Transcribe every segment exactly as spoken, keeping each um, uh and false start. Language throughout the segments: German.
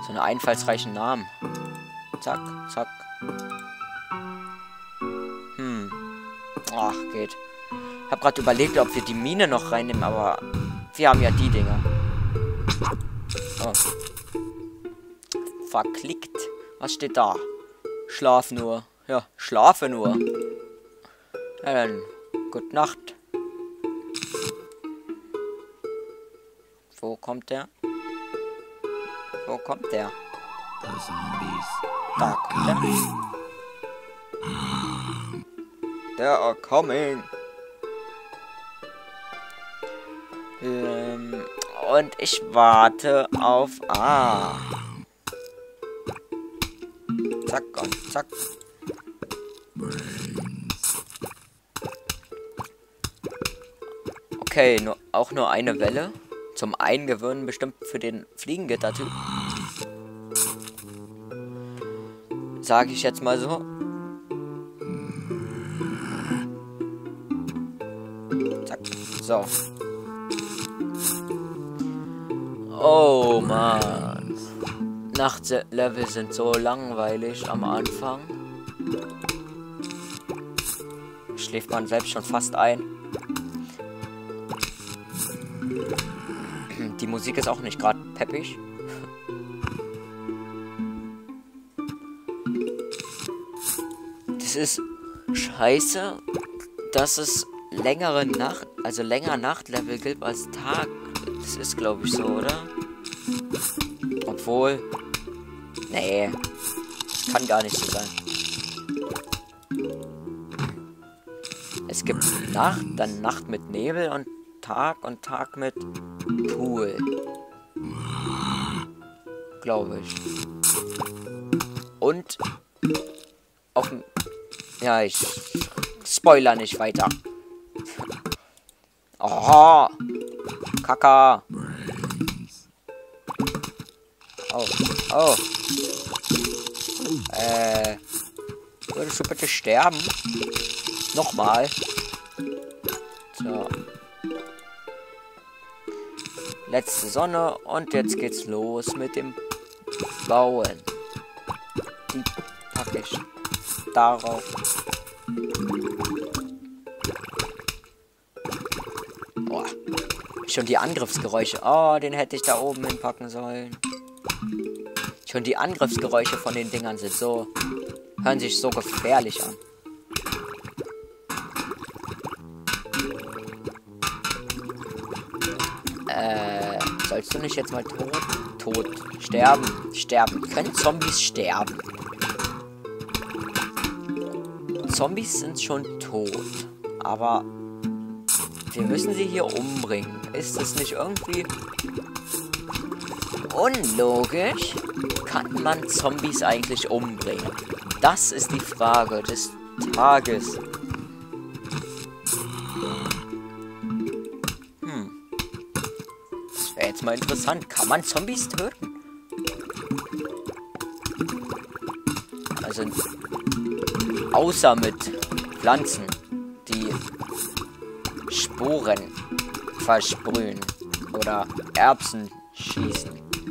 So eine einfallsreichen Namen. Zack, zack. Hm. Ach, geht. Ich hab gerade überlegt, ob wir die Mine noch reinnehmen, aber wir haben ja die Dinger. Oh. Verklickt. Was steht da? Schlaf nur. Ja, schlafe nur. Ja, dann. Gute Nacht. Wo kommt der? Wo kommt der? Da kommt der. They are coming. Ähm, und ich warte auf A. Zack und zack. Okay, nur, auch nur eine Welle. Zum Eingewöhnen bestimmt für den Fliegengitter-Typ. Sage ich jetzt mal so. Zack. So. Oh Mann. Nachtlevel sind so langweilig am Anfang. Schläft man selbst schon fast ein. Die Musik ist auch nicht gerade peppig. Das ist scheiße, dass es längere Nacht, also länger Nachtlevel gibt als Tag. Das ist, glaube ich, so, oder? Obwohl, nee, das kann gar nicht so sein. Es gibt Nacht, dann Nacht mit Nebel und Tag und Tag mit Pool. Glaube ich. Und auf dem... Ja, ich spoiler nicht weiter. Oh, Kaka. Oh, oh. Äh, würdest du bitte sterben? Nochmal. So. Letzte Sonne und jetzt geht's los mit dem Bauen. Die packe ich darauf. Boah. Schon die Angriffsgeräusche. Oh, den hätte ich da oben hinpacken sollen. Schon die Angriffsgeräusche von den Dingern sind so... hören sich so gefährlich an. Äh, sollst du nicht jetzt mal tot, tot, sterben, sterben? Können Zombies sterben? Zombies sind schon tot, aber wir müssen sie hier umbringen. Ist das nicht irgendwie unlogisch? Kann man Zombies eigentlich umbringen? Das ist die Frage des Tages. Jetzt mal interessant, kann man Zombies töten? Also außer mit Pflanzen, die Sporen versprühen oder Erbsen schießen.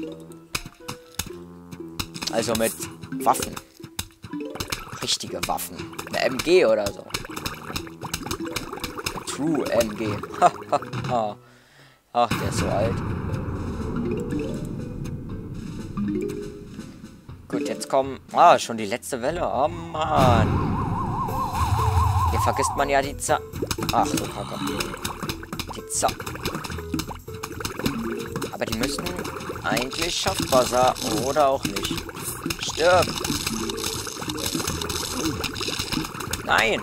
Also mit Waffen. Richtige Waffen. Eine M G oder so. True M G. Ach, der ist so alt. Gut, jetzt kommen... Ah, schon die letzte Welle. Oh, Mann. Hier vergisst man ja die Za... Ach, so Kacke. Die Za... Aber die müssen eigentlich schaffbar sein. Oder auch nicht. Stirb. Nein.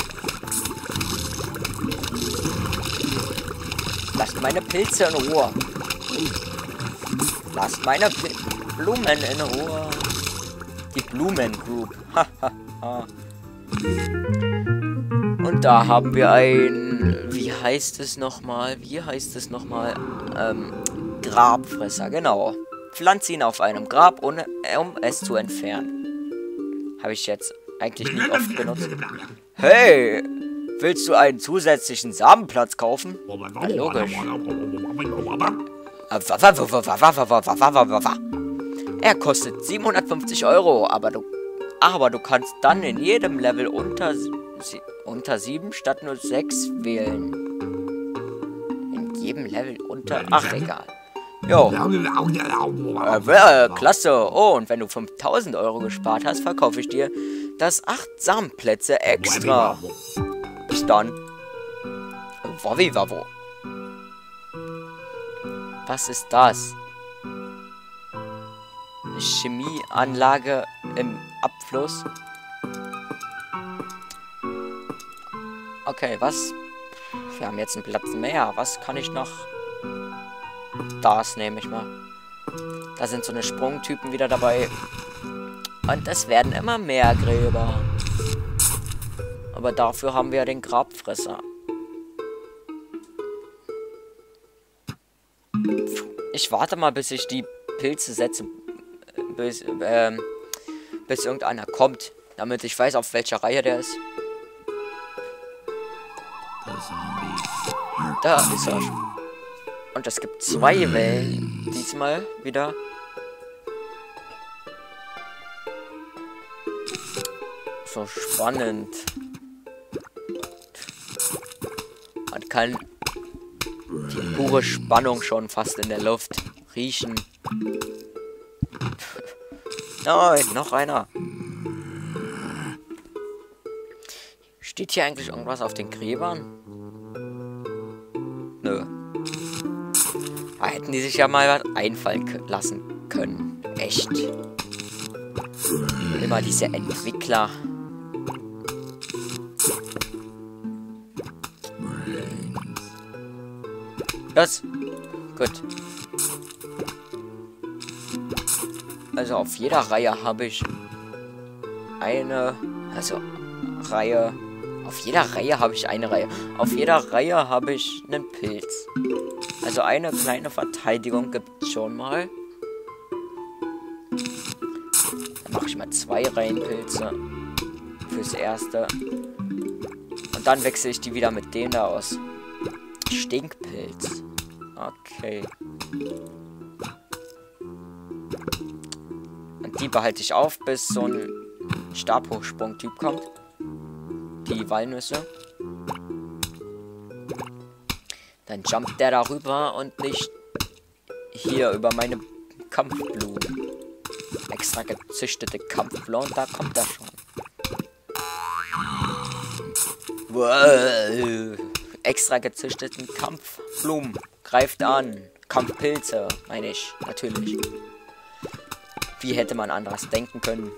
Lasst meine Pilze in Ruhe. Lasst meine Pil Blumen in Ruhe. Die Blumen-Group. Und da haben wir ein... Wie heißt es nochmal? Wie heißt es nochmal? Ähm, Grabfresser, genau. Pflanze ihn auf einem Grab, ohne, um es zu entfernen. Habe ich jetzt eigentlich nicht oft benutzt. Hey! Willst du einen zusätzlichen Samenplatz kaufen? Na, logisch. Er kostet siebenhundertfünfzig Euro, aber du, aber du kannst dann in jedem Level unter, unter sieben statt nur sechs wählen. In jedem Level unter... Ach, egal. Jo. Äh, äh, klasse. Oh, und wenn du fünftausend Euro gespart hast, verkaufe ich dir das achtsam Plätze extra. Bis dann. Wowivavo. Was ist das? Eine Chemieanlage im Abfluss. Okay, was? Wir haben jetzt einen Platz mehr. Was kann ich noch? Das nehme ich mal. Da sind so eine Sprungtypen wieder dabei. Und es werden immer mehr Gräber. Aber dafür haben wir ja den Grabfresser. Ich warte mal, bis ich die Pilze setze. Bis, ähm, bis irgendeiner kommt. Damit ich weiß, auf welcher Reihe der ist. Da ist er schon. Und es gibt zwei Wellen. Diesmal wieder. So spannend. Man kann die pure Spannung schon fast in der Luft riechen. Nein, noch einer. Steht hier eigentlich irgendwas auf den Gräbern? Nö. Da hätten die sich ja mal was einfallen lassen können. Echt. Immer diese Entwickler. Das. Gut. Also auf jeder Reihe habe ich eine. Also Reihe. Auf jeder Reihe habe ich eine Reihe. Auf jeder Reihe habe ich einen Pilz. Also eine kleine Verteidigung gibt es schon mal. Dann mache ich mal zwei Reihenpilze. Fürs erste. Und dann wechsle ich die wieder mit dem da aus. Stinkpilz. Okay. Und die behalte ich auf, bis so ein Stabhochsprung-Typ kommt. Die Walnüsse. Dann jumpt der darüber und nicht hier über meine Kampfblumen. Extra gezüchtete Kampfblumen, da kommt er schon. Wow. Extra gezüchteten Kampfblumen. Greift an. Kampfpilze, meine ich. Natürlich. Wie hätte man anders denken können?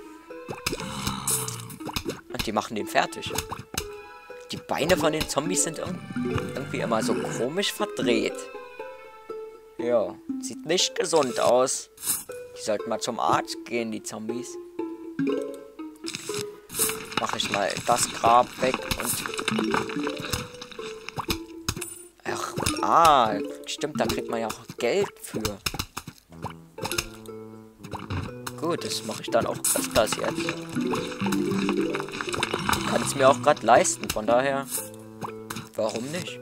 Und die machen den fertig. Die Beine von den Zombies sind irgendwie immer so komisch verdreht. Ja, sieht nicht gesund aus. Die sollten mal zum Arzt gehen, die Zombies. Mache ich mal das Grab weg und... Ach, ah, stimmt, da kriegt man ja auch Geld für. Gut, das mache ich dann auch öfters jetzt. Kann es mir auch gerade leisten, von daher, warum nicht?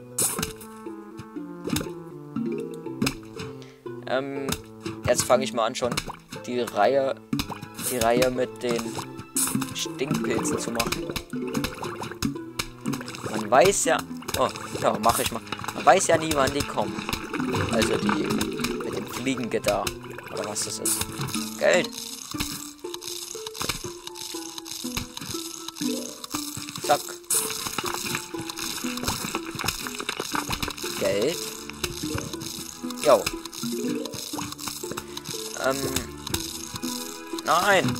Ähm, jetzt fange ich mal an, schon die Reihe, die Reihe mit den Stinkpilzen zu machen. Man weiß ja, oh, ja, mache ich mal. Man weiß ja nie, wann die kommen. Also die mit dem Fliegengitter oder was das ist. Geld. Zack. Geld. Jo. Ähm. Nein.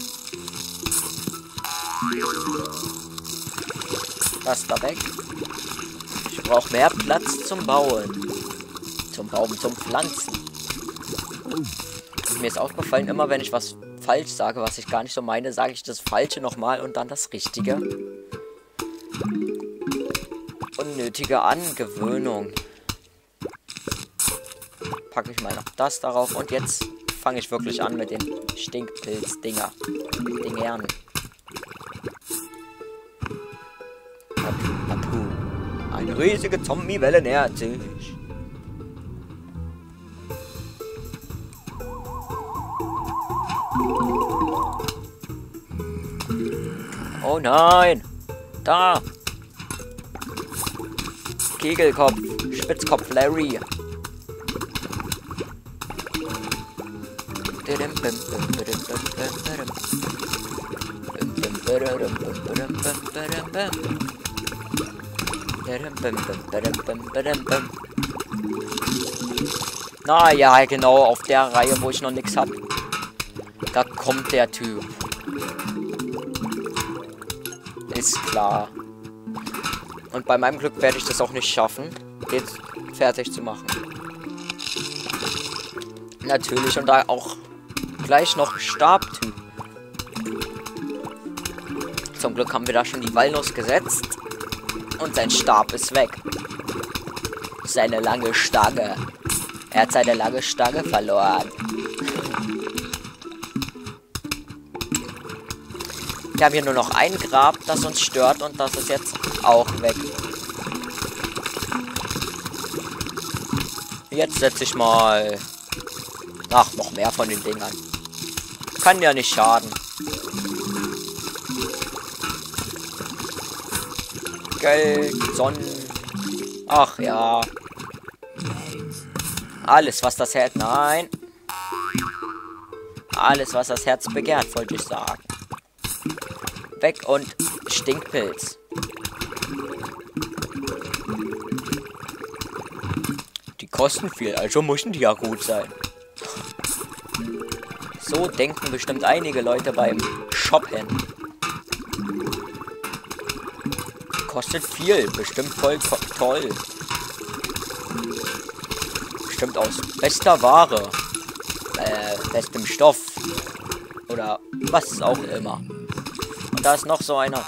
Das da weg. Ich brauche mehr Platz zum Bauen. Zum Bauen, zum Pflanzen. Und mir ist aufgefallen, immer wenn ich was falsch sage, was ich gar nicht so meine, sage ich das Falsche nochmal und dann das Richtige. Unnötige Angewöhnung. Packe ich mal noch das darauf und jetzt fange ich wirklich an mit den Stinkpilz-Dinger. Dingern. Eine riesige Zombie-Welle nähert sich. Oh nein! Da! Kegelkopf, Spitzkopf Larry. Na ja, genau, auf der Reihe, wo ich noch nichts hab. Da kommt der Typ. Ist klar. Und bei meinem Glück werde ich das auch nicht schaffen, den fertig zu machen. Natürlich, und da auch gleich noch Stabtyp. Zum Glück haben wir da schon die Walnuss gesetzt. Und sein Stab ist weg. Seine lange Stange. Er hat seine lange Stange verloren. Wir haben hier nur noch ein Grab, das uns stört, und das ist jetzt auch weg. Jetzt setze ich mal... Ach, noch mehr von den Dingern. Kann ja nicht schaden. Geld, Sonnen. Ach ja. Alles, was das Herz... Nein. Alles, was das Herz begehrt, wollte ich sagen. Weg und Stinkpilz. Die kosten viel, also müssen die ja gut sein. So denken bestimmt einige Leute beim Shoppen. Kostet viel, bestimmt voll toll. Bestimmt aus bester Ware. Äh, bestem Stoff. Oder was auch immer. Und da ist noch so einer.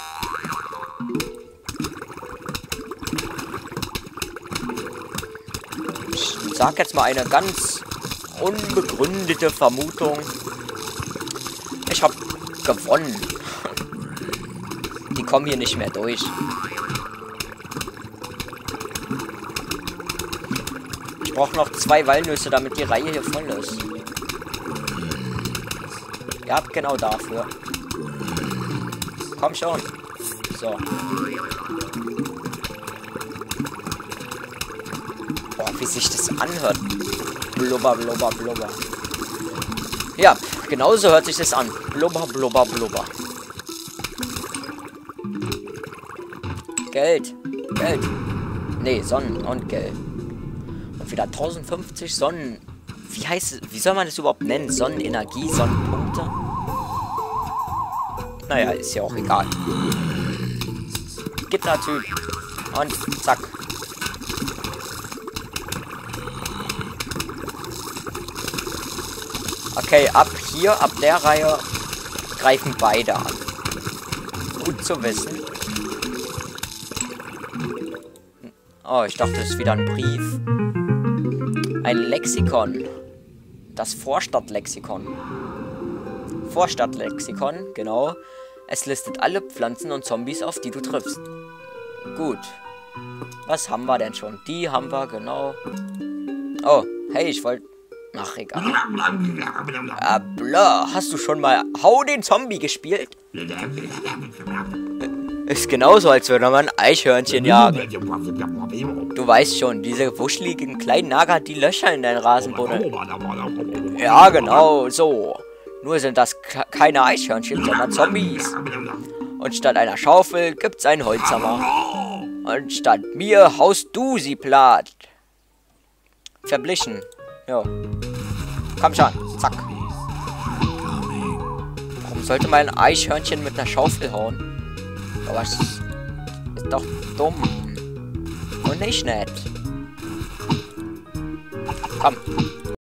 Ich sag jetzt mal eine ganz unbegründete Vermutung. Ich habe gewonnen. Die kommen hier nicht mehr durch. Ich brauche noch zwei Walnüsse, damit die Reihe hier voll ist. Ihr habt genau dafür. Komm schon. So. Boah, wie sich das anhört. Blubber, blubber, blubber. Ja, genauso hört sich das an. Blubber, blubber, blubber. Geld. Geld. Nee, Sonnen und Geld. Und wieder tausendfünfzig Sonnen. Wie heißt es? Wie soll man das überhaupt nennen? Sonnenenergie, Sonnenpunkte? Naja, ist ja auch egal. Gittertyp. Und zack. Okay, ab hier, ab der Reihe greifen beide an. Gut zu wissen. Oh, ich dachte, das ist wieder ein Brief. Ein Lexikon. Das Vorstadtlexikon. Vorstadtlexikon, genau. Es listet alle Pflanzen und Zombies auf, die du triffst. Gut. Was haben wir denn schon? Die haben wir, genau. Oh, hey, ich wollte... Ach, egal. Ah, blah. Hast du schon mal Hau den Zombie gespielt? Ist genauso, als würde man Eichhörnchen jagen. Du weißt schon, diese wuscheligen kleinen Nager, die Löcher in deinen Rasen buddeln. Ja, genau, so. Nur sind das keine Eichhörnchen, sondern Zombies. Und statt einer Schaufel gibt's einen Holzhammer. Und statt mir haust du sie platt. Verblichen. Jo. Komm schon. Zack. Warum sollte man ein Eichhörnchen mit einer Schaufel hauen? Aber es ist doch dumm. Und nicht nett. Komm.